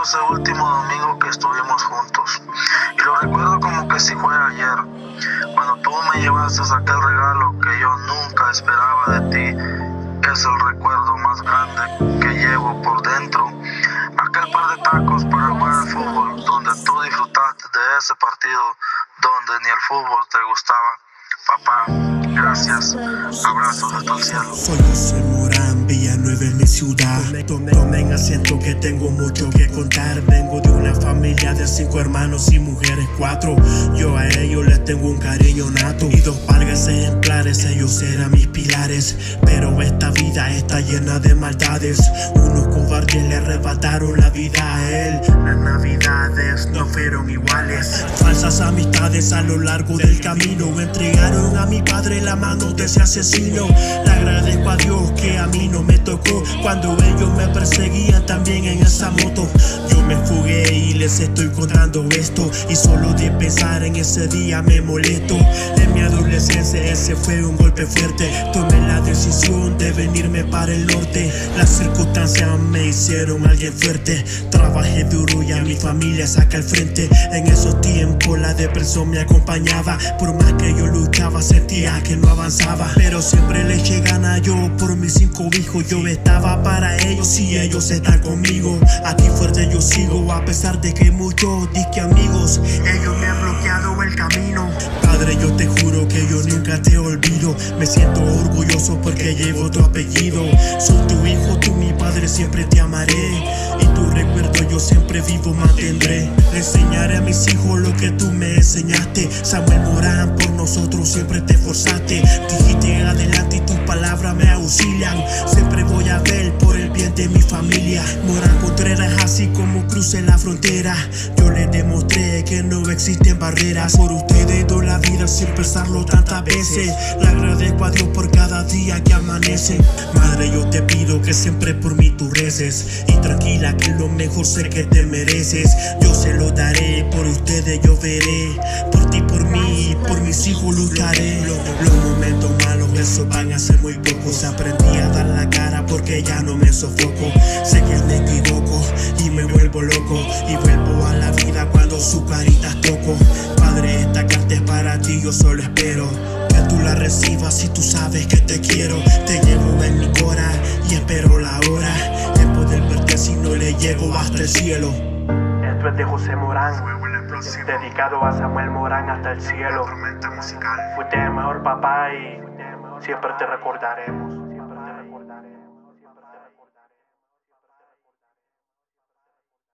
ese último domingo que estuvimos juntos. Y lo recuerdo como que si fuera ayer, cuando tú me llevaste aquel regalo que yo nunca esperaba de ti. Es el recuerdo más grande que llevo por dentro. Aquel par de tacos para jugar al fútbol, donde tú disfrutaste de ese partido donde ni el fútbol te gustaba. Papá, gracias. Abrazos hasta el cielo. Soy José Morán, Villanueva es mi ciudad. Tomen asiento que tengo mucho que contar. Vengo de una familia de 5 hermanos y mujeres 4. Yo a ellos les tengo un cariño nato y 2 pargas ejemplares, ellos eran mis pilares. Pero esta vida está llena de maldades. Unos cobardes le arrebataron la vida a él. Las navidades no fueron iguales. Falsas amistades a lo largo del camino entregaron a mi padre la mano de ese asesino. Le agradezco a Dios que a mí no me tocó cuando ellos me perseguían también en esa moto. Yo me fugué y les estoy contando esto, y solo de pensar en ese día me molesto. En mi adolescencia ese fue un golpe fuerte. Tomé la decisión de venirme para el norte. Las circunstancias me hicieron alguien fuerte. Trabajé duro y a mi familia saca al frente. En esos tiempos la depresión me acompañaba. Por más que yo luchaba sentía que no avanzaba, pero siempre le eché ganas yo por mis 5 hijos. Yo estaba para ellos y ellos están conmigo. Aquí fuerte yo sigo a pesar de que muchos disque amigos ellos me han bloqueado el camino. Padre, yo te juro que yo nunca te olvido. Me siento orgulloso porque llevo tu apellido. Soy tu hijo, tú mi padre, siempre te amaré. Y tu recuerdo yo siempre vivo mantendré. Le enseñaré a mis hijos lo que tú me enseñaste. Samuel Morán, por nosotros siempre te esforzaste. Dijiste adelante y tus palabras me auxilian. Siempre voy a ver por el bien de mi familia. Morán Contreras, así como crucé la frontera, yo les demostré que no existen barreras. Por ustedes doy la vida sin pensarlo tantas veces. Le agradezco a Dios por cada día que amanece. Madre, yo te pido que siempre por mí tú reces, y tranquila que lo mejor sé que te mereces. Yo se lo daré, por ustedes yo veré. Por ti, por mí, por mis hijos lucharé. Los momentos malos, esos van a ser muy pocos. Aprendí a dar la cara porque ya no me sofoco. Sé que me equivoco y me vuelvo loco, y vuelvo a la vida cuando su carita toco. Padre, esta carta es para ti, yo solo espero que tú la recibas y tú sabes que te quiero. Te llevo en mi cora y espero la hora de poder verte si no le llego hasta el cielo. Esto es de José Morán, dedicado a Samuel Morán hasta el cielo. Fuiste el mejor papá y siempre te recordaremos.